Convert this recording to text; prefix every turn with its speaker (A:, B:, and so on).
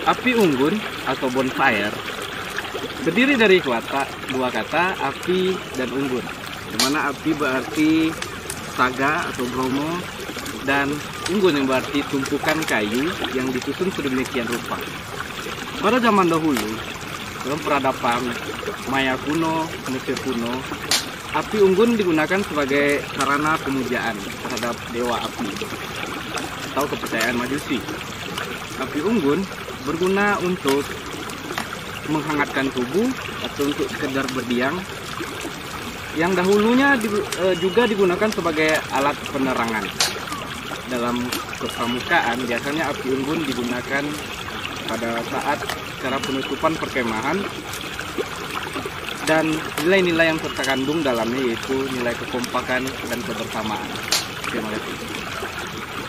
A: Api unggun atau bonfire berdiri dari dua kata api dan unggun, di mana api berarti saga atau bromo dan unggun yang berarti tumpukan kayu yang disusun sedemikian rupa. Pada zaman dahulu, dalam peradaban Maya kuno, Mesir kuno, api unggun digunakan sebagai sarana pemujaan terhadap dewa api atau kepercayaan Majusi. Api unggun berguna untuk menghangatkan tubuh atau untuk sekedar berdiam, yang dahulunya juga digunakan sebagai alat penerangan. Dalam kepramukaan biasanya api unggun digunakan pada saat cara penutupan perkemahan, dan nilai-nilai yang terkandung dalamnya yaitu nilai kekompakan dan kebersamaan. Terima kasih.